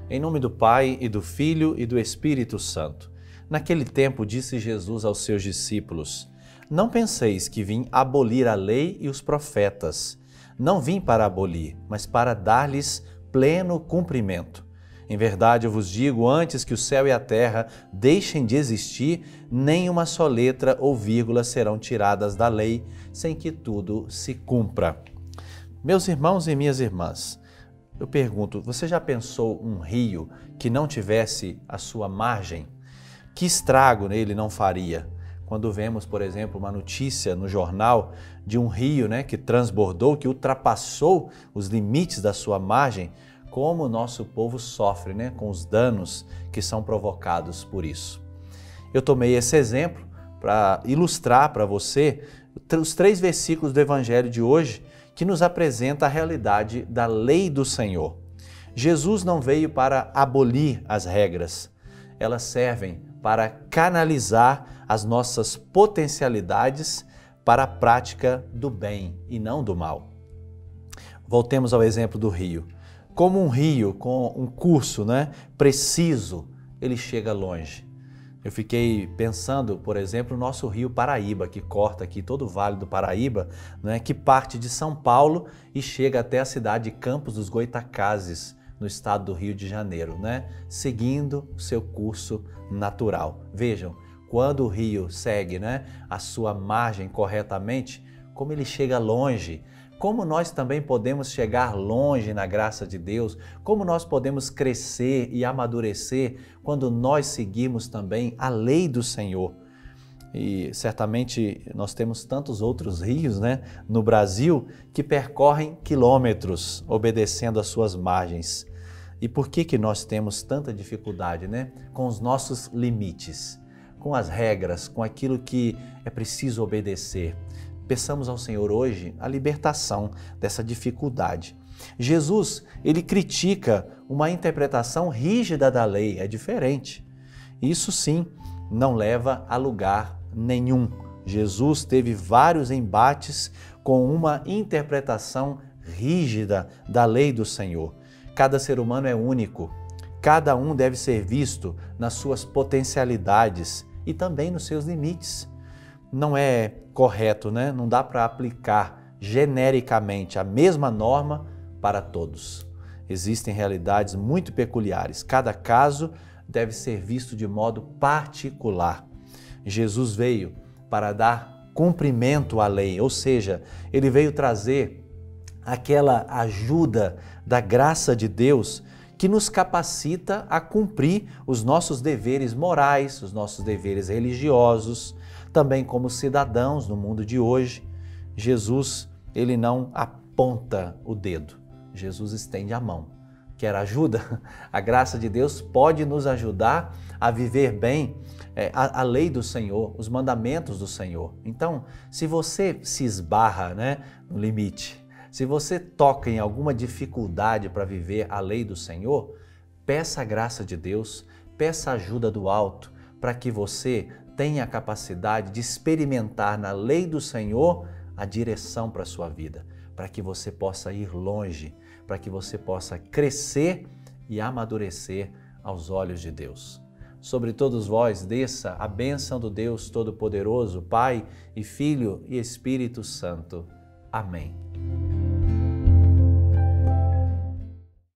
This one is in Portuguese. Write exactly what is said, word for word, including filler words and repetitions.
Em nome do Pai, e do Filho, e do Espírito Santo. Naquele tempo disse Jesus aos seus discípulos: Não penseis que vim abolir a lei e os profetas. Não vim para abolir, mas para dar-lhes pleno cumprimento. Em verdade eu vos digo, antes que o céu e a terra deixem de existir, nem uma só letra ou vírgula serão tiradas da lei, sem que tudo se cumpra. Meus irmãos e minhas irmãs, eu pergunto, você já pensou um rio que não tivesse a sua margem? Que estrago nele não faria? Quando vemos, por exemplo, uma notícia no jornal de um rio, né, que transbordou, que ultrapassou os limites da sua margem, como o nosso povo sofre, né, com os danos que são provocados por isso. Eu tomei esse exemplo para ilustrar para você os três versículos do Evangelho de hoje, que nos apresenta a realidade da lei do Senhor. Jesus não veio para abolir as regras, elas servem para canalizar as nossas potencialidades para a prática do bem e não do mal. Voltemos ao exemplo do rio. Como um rio com um curso, né, preciso, ele chega longe. Eu fiquei pensando, por exemplo, no nosso rio Paraíba, que corta aqui todo o Vale do Paraíba, né, que parte de São Paulo e chega até a cidade de Campos dos Goytacazes, no estado do Rio de Janeiro, né, seguindo o seu curso natural. Vejam, quando o rio segue, né, a sua margem corretamente, como ele chega longe. Como nós também podemos chegar longe na graça de Deus, como nós podemos crescer e amadurecer quando nós seguimos também a lei do Senhor. E certamente nós temos tantos outros rios, né, no Brasil que percorrem quilômetros obedecendo às suas margens. E por que que nós temos tanta dificuldade, né, com os nossos limites, com as regras, com aquilo que é preciso obedecer? Peçamos ao Senhor hoje a libertação dessa dificuldade. Jesus, ele critica uma interpretação rígida da lei, é diferente. Isso sim, não leva a lugar nenhum. Jesus teve vários embates com uma interpretação rígida da lei do Senhor. Cada ser humano é único, cada um deve ser visto nas suas potencialidades e também nos seus limites. Não é correto, né? Não dá para aplicar genericamente a mesma norma para todos. Existem realidades muito peculiares. Cada caso deve ser visto de modo particular. Jesus veio para dar cumprimento à lei, ou seja, ele veio trazer aquela ajuda da graça de Deus que nos capacita a cumprir os nossos deveres morais, os nossos deveres religiosos, também como cidadãos no mundo de hoje. Jesus, ele não aponta o dedo, Jesus estende a mão. Quer ajuda? A graça de Deus pode nos ajudar a viver bem é, a, a lei do Senhor, os mandamentos do Senhor. Então, se você se esbarra, né, no limite, se você toca em alguma dificuldade para viver a lei do Senhor, peça a graça de Deus, peça a ajuda do alto, para que você tenha a capacidade de experimentar na lei do Senhor a direção para a sua vida, para que você possa ir longe, para que você possa crescer e amadurecer aos olhos de Deus. Sobre todos vós desça a bênção do Deus Todo-Poderoso, Pai e Filho e Espírito Santo. Amém.